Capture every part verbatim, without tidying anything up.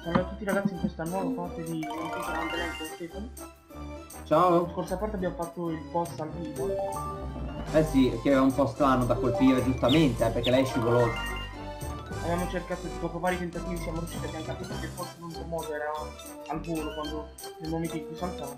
Salve a tutti ragazzi in questa nuova parte di Andrea con Stefano. Ciao. La scorsa parte abbiamo fatto il boss al vivo. Eh sì, che era un po' strano da colpire giustamente, eh, perché lei è scivolosa. Abbiamo cercato, dopo vari tentativi siamo riusciti a capire che forse l'unico modo era al volo, quando nel momento in cui saltava.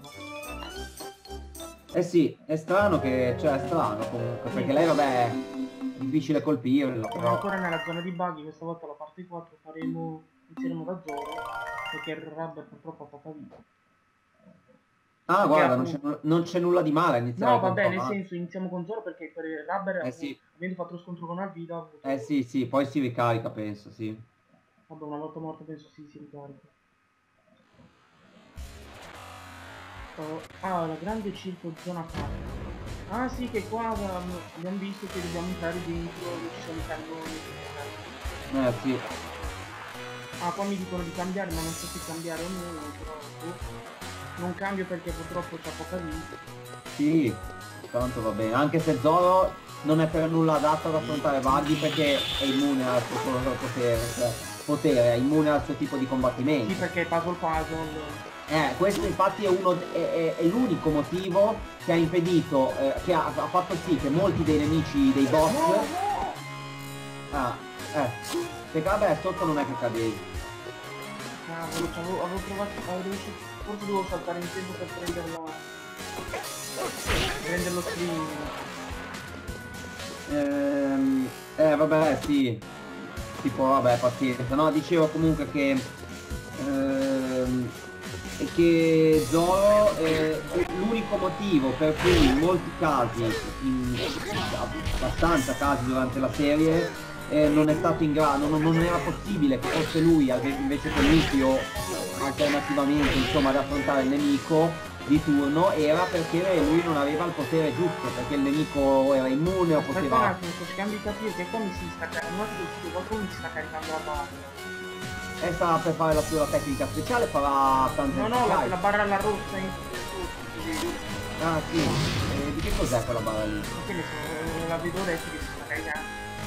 Eh sì, è strano che, cioè è strano comunque, perché lei vabbè è difficile colpirlo, Siamo però. ancora nella zona di buggy, questa volta la parte quattro faremo, inizieremo da Zoro, perché il Rubber purtroppo ha poca vita. Ah, Perché guarda, appunto... non c'è nulla di male a iniziare No, con vabbè, nel Tom, senso iniziamo con Zoro perché per il Rubber, eh sì, avendo fatto lo scontro con Alvida, ha avuto... eh sì, sì, poi si ricarica penso, sì. Vabbè, una volta morto penso si, si ricarica. Oh, ah, la grande circo zona quattro. Ah sì, che qua abbiamo, abbiamo visto che dobbiamo entrare dentro, dove ci sono i cannoni. Eh sì. Ah, qua mi dicono di cambiare, ma non so se cambiare o meno, però boh. Non cambio perché purtroppo c'ha poca vita. Sì, tanto va bene, anche se Zoro non è per nulla adatto ad affrontare Buggy perché è immune al suo potere, cioè potere, è immune al suo tipo di combattimento. Sì, perché puzzle puzzle. Eh, questo infatti è, uno, è, è, è l'unico motivo che ha impedito, eh, che ha, ha fatto sì che molti dei nemici, dei boss... No, no! Ah, eh, perché vabbè sotto non è che cadevi. Cavolo, avevo, avevo provato, avevo riuscito, forse dovevo saltare in tempo per prenderlo... prenderlo screen. Ehm, eh vabbè sì, tipo vabbè pazienza, no dicevo comunque che ehm, che Zoro eh, è l'unico motivo per cui in molti casi, in abbastanza casi durante la serie eh, non è stato in grado, non, non era possibile che fosse lui invece che Luffy o alternativamente insomma ad affrontare il nemico di turno, era perché lui non aveva il potere giusto, perché il nemico era immune o Aspetta poteva... un attimo, sto cercando di capire che qua mi si sta caricando, qualcuno mi si sta caricando la barra. E sta per fare la sua tecnica speciale, farà tante... No, no, la, la barra alla rossa in... Ah sì, e di che cos'è quella barra lì? Che ne so, la vedo adesso che si sta caricando.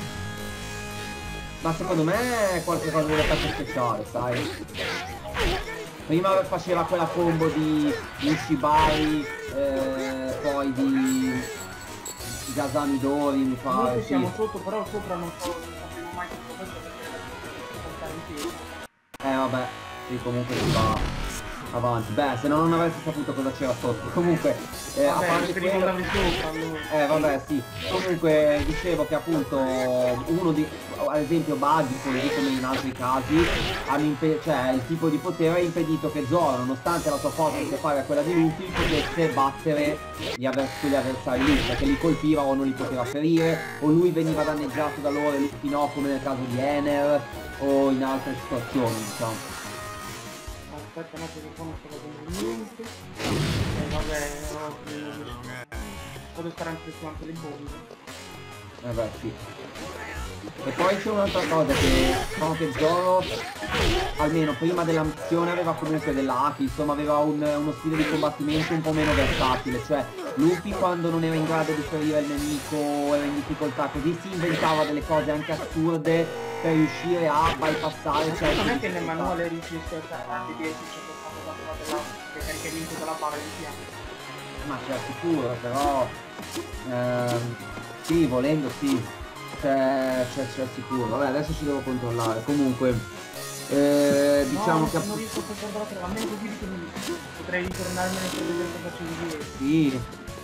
Ma secondo me è qualcosa di effetto speciale, sai? Prima faceva quella combo di Ushibari, eh, poi di Gazami Dori, mi pare. Comunque sì. siamo sotto, però sopra non so, non sapevo mai tutto questo perché era stare in piedi. Eh vabbè, sì comunque si va avanti. Beh, se no non avresti saputo cosa c'era sotto. Comunque, eh, Vabbè, a parte quello... quello... sopra, allora. Eh vabbè sì, comunque dicevo che appunto uno di, ad esempio Buggy, così come in altri casi, hanno cioè il tipo di potere ha impedito che Zoro, nonostante la sua forza sia pari a quella di Luffy, potesse battere gli, avvers gli avversari lì, perché li colpiva o non li poteva ferire, o lui veniva danneggiato da loro e Luffy no, come nel caso di Ener, o in altre situazioni, diciamo. Aspetta, no, perché qua non sto vedendo niente. Eh, vabbè, no, devo stare anche su anche le bombe. Eh beh, sì. E poi c'è un'altra cosa che diciamo che Zoro, almeno prima della missione, aveva comunque della haki, insomma aveva un, uno stile di combattimento un po' meno versatile, cioè Luffy quando non era in grado di ferire il nemico era in difficoltà, così si inventava delle cose anche assurde per riuscire a bypassare, cioè... Non è che nel manuale riuscisse a vedere se c'è qualcosa da del caricamento della barra di fianco. Ma c'è sicuro, però... Ehm, sì, volendo sì. C'è, c'è sicuro. Vabbè, adesso ci devo controllare. Comunque, eh, diciamo no, che... non riesco a controllare, a me così che mi... potrei ritornarmene per vedere cosa facevi ieri. Sì.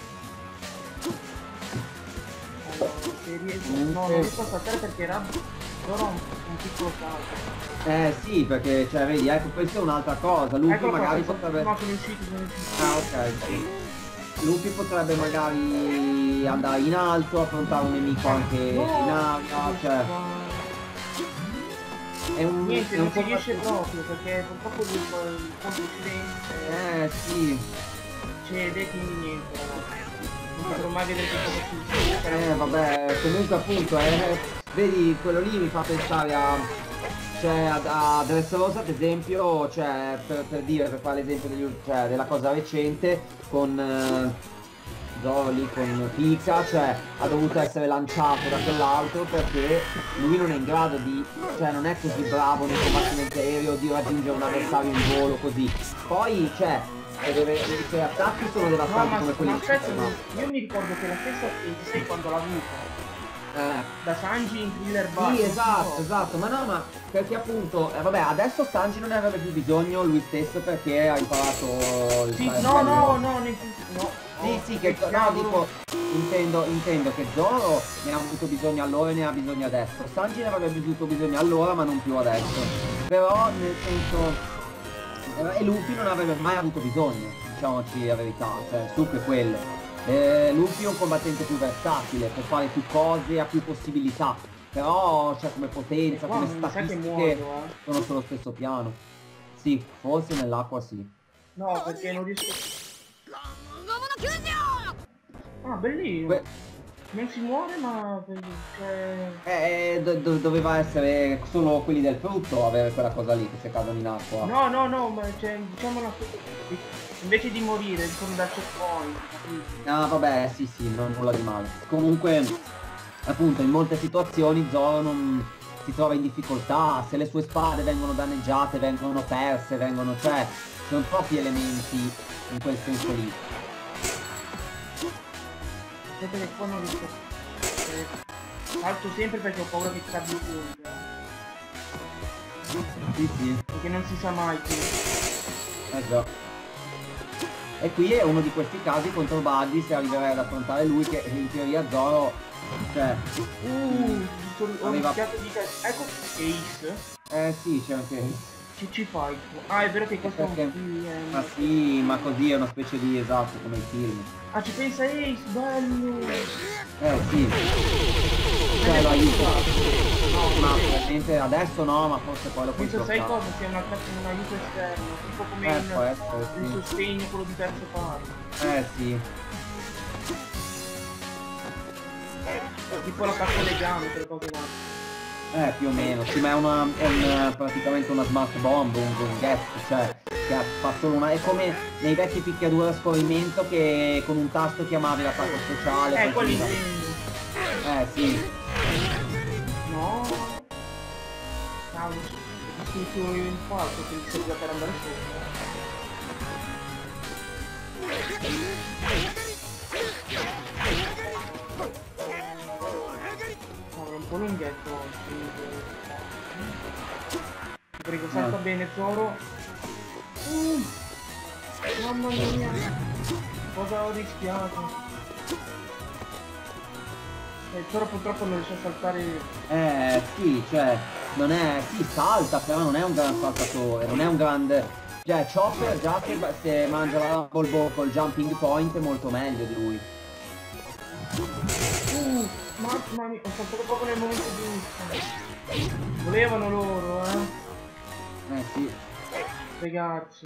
Allora, se riesco... Comunque... No, non riesco a saltare perché era... Però un, un piccolo salto. Eh sì, perché, cioè, vedi, ecco, questa è un'altra cosa. Luffy ecco magari qua, potrebbe... No, sono uscito, sono uscito. Ah, ok, sì. Luffy potrebbe magari andare in alto, affrontare un nemico anche no, in aria, cioè... È un... Niente, è non un si riesce proprio, perché purtroppo il fondo occidente... Eh, sì. C'è dei quindi niente, non potrò mai vedere che cosa ci Eh, vabbè, comunque appunto, eh, vedi, quello lì mi fa pensare a... Cioè, a, a Dressrosa ad esempio, cioè, per, per dire, per fare l'esempio cioè, della cosa recente, con... Eh, Zoro lì con Pika, cioè ha dovuto essere lanciato da quell'altro perché lui non è in grado di, cioè non è così bravo nel combattimento aereo di raggiungere un avversario in volo così. Poi, cioè, e deve, i suoi attacchi sono No, devastanti ma, come quelli ma di aspetta, Superman. io mi ricordo che la stessa sei quando l'ha avuta. Eh. Da Sanji in Thriller Bark. Sì, esatto, esatto, ma no, ma perché appunto, eh, vabbè, adesso Sanji non ne avrebbe più bisogno lui stesso perché ha imparato il Sì, fare no, bello. no, no, nel senso, no. Sì, Oh, sì, che no, cavolo. dico, intendo, intendo che Zoro ne ha avuto bisogno allora e ne ha bisogno adesso. Sanji ne avrebbe avuto bisogno allora ma non più adesso. Però nel senso, eh, e Luffy non avrebbe mai avuto bisogno, diciamoci la verità, cioè il succo è quello. Eh, Luffy è un combattente più versatile, può fare più cose, ha più possibilità. Però, cioè, come potenza, Qua come mi sa che statistiche, muoio, eh. sono sullo stesso piano. Sì, forse nell'acqua sì. No, perché non riesco... Ah, bellino. Que- Non si muore, ma... Cioè... Eh, do- do- doveva essere solo quelli del frutto avere quella cosa lì che se cadono in acqua. No, no, no, ma cioè, diciamo una cosa... Invece di morire, sono da checkpoint, capito? Ah, vabbè, sì, sì, non nulla di male. Comunque, appunto, in molte situazioni Zoro non si trova in difficoltà, se le sue spade vengono danneggiate, vengono perse, vengono... cioè, sono troppi elementi in quel senso lì. Aspetta che qua non riesco... Eh, salto sempre perché ho paura che cadi il punto. Sì, sì, Perché non si sa mai che... eh già. E qui è uno di questi casi contro Buddy, se arriverai ad affrontare lui, che in teoria Zoro, cioè... Uh, ho Aveva- rischiato di... ca- Ecco Ace. Eh sì, c'è anche... Che ci fai? Ah, è vero che questo è un Perché- film. Ma sì, ma così è una specie di esatto come i film. Ah, ci pensa Ace, bello! Eh sì, cioè lo aiuta. No, ma probabilmente adesso no, ma forse poi lo puoi Penso sai sbloccare. cosa? Sia una, un aiuto esterno, tipo come Eh, in, può essere, il sì. sostegno, quello di terzo parti. Eh sì. Tipo la cassa legame, quelle cose là. Eh, più o meno. Sì, ma è una, è un, praticamente una smart bomb, un, un guest, cioè, che ha- fa solo una... È come nei vecchi picchiaduro a scorrimento che con un tasto chiamavi l'attacco speciale. Eh, poi quelli finiva. intendi. Eh sì. No. Cavolo, ho scritto il falso che mi serviva per andare sopra. Cavolo, un po' lunghetto oggi. Ti prego, salta Eh. bene Zoro. Uh, mamma mia. Cosa ho rischiato? Eh, Zoro purtroppo non riesce a saltare. Eh sì, cioè, non è... Sì, salta, però non è un gran saltatore, non è un grande... Cioè, Chopper già se, se mangia la Rumble Ball col jumping point è molto meglio di lui. Uh, mamma mia, ho saltato proprio nel momento giusto. Volevano loro, eh. Eh sì. Spiegarci.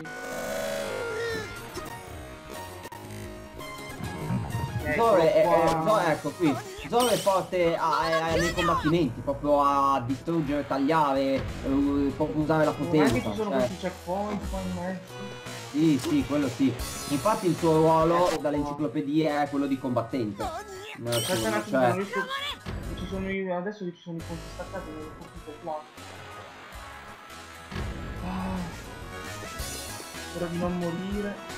Zoro è, è- qua. Zoro- ecco qui, Zoro è forte a- a- nei combattimenti, proprio a distruggere, tagliare, eh, può usare la Non è potenza. che ci sono cioè, questi checkpoint qua in mezzo. sì, sì, quello sì. Infatti il suo ruolo Ecco dalle qua. enciclopedie è quello di combattente. Nel Aspetta un suo- attimo, cioè, non riesco. Che ci sono io, adesso che ci sono i punti staccati, non riesco più qua. Ah, spero di non morire.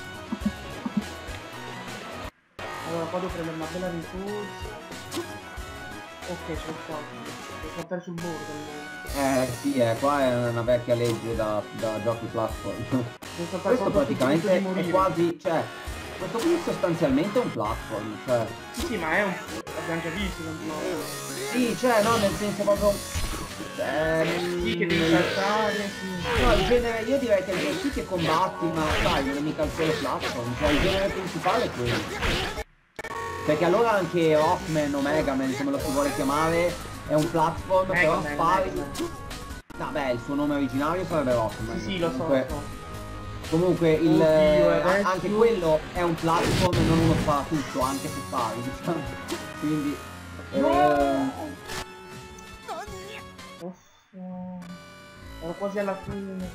Allora qua devo prendere una bella rincorsa. Ok, ce l'ho fatto. Devo saltare sul bordo almeno. eh sì, eh, qua è una vecchia legge da, da giochi platform. Devo saltare Questo proprio sul punto praticamente di è morire. quasi, cioè, questo qui sostanzialmente è un platform, cioè. Sì, sì, ma è un... l'abbiamo già visto, non no. Sì, cioè, no, nel senso proprio... ehm, Sì, che devi saltare, sì. No, il genere, io direi che il genere sì che combatti, ma sai, non è mica il solo platform, cioè il genere principale è quello. Perché allora anche Rockman o Megaman, come lo si vuole chiamare, è un platform, però Megaman, spari... Megaman. No, beh, il suo nome originario sarebbe Rockman. Sì, sì, lo so, lo Comunque, so. comunque il, Oddio, eh, adesso- anche quello è un platform e non uno sparatutto, anche se spari, diciamo. Quindi... ehm, Uff, ero quasi alla fine.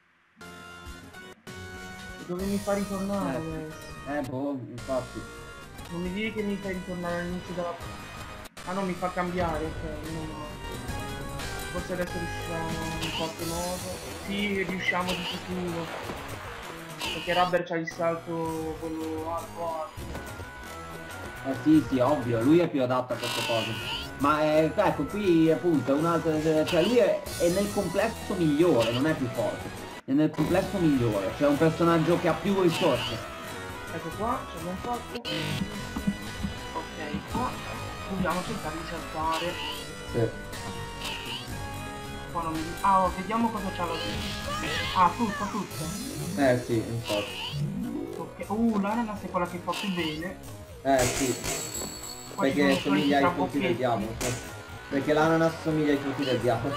Dove mi fa ritornare Eh. adesso? Eh, boh, infatti. Non mi dire che mi fai ritornare all'inizio della... Ah no, mi fa cambiare, ok, no, no. Forse adesso riusciamo in qualche modo. Sì, riusciamo di sicuro. Perché Rubber c'ha il salto quello alto alto. Eh sì, sì, ovvio, lui è più adatto a queste cose. Ma eh, ecco, qui appunto è un altro. Cioè lui è, è nel complesso migliore, non è più forte. È nel complesso migliore, cioè un personaggio che ha più risorse. Ecco qua, ce l'abbiamo fatto. Ok, qua. Dobbiamo cercare di saltare. Sì. Qua non mi... Ah, oh, vediamo cosa c'ha la Ah, frutta, frutta. Eh sì, infatti. Ok. Uh, l'ananas è quella che fa più bene. Eh sì. Qua ci Perché sono somiglia ai frutti trabocchetti. del diavolo. Cioè. Perché l'ananas somiglia ai frutti del diavolo.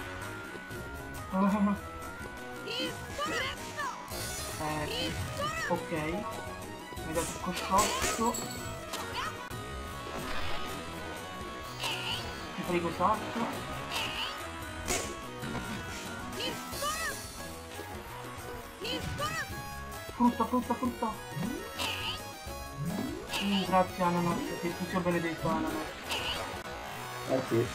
eh, ok. Mi ha dato il cosciotto. Ti prego salto. Frutta, frutta, frutta. Mm, grazie ananas, che tu sia benedetto ananas. Eh sì.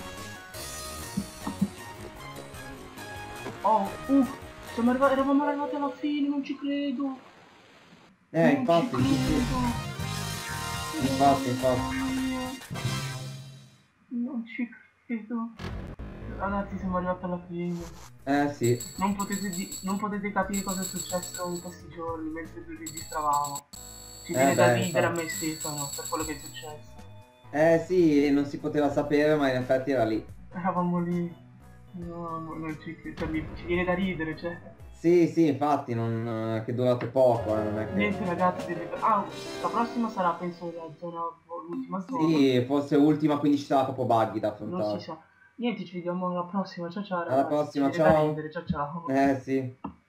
Oh, uh, siamo arrivati, eravamo arrivati alla fine, non ci credo. Eh, non infatti, ci credo. infatti, infatti. Non ci credo. Ragazzi, siamo arrivati alla fine. Eh sì. Non potete, di non potete capire cosa è successo in questi giorni mentre vi registravamo. Ci Eh viene da beh, ridere a infatti. me Stefano per quello che è successo. Eh sì, non si poteva sapere, ma in effetti era lì. Eravamo lì. No, no, non ci credo. Cioè, mi- ci viene da ridere, cioè. Sì, sì, infatti, non, che è durato poco, eh, non è che... Niente ragazzi, deve... Ah, la prossima sarà penso la zona, l'ultima zona. Sì, forse ultima, quindi ci sarà proprio buggy da Non si affrontare. sa. Niente, ci vediamo alla prossima. Ciao ciao Alla ragazzi, ci prossima, viene da ciao. ridere. Ciao ciao. Eh sì.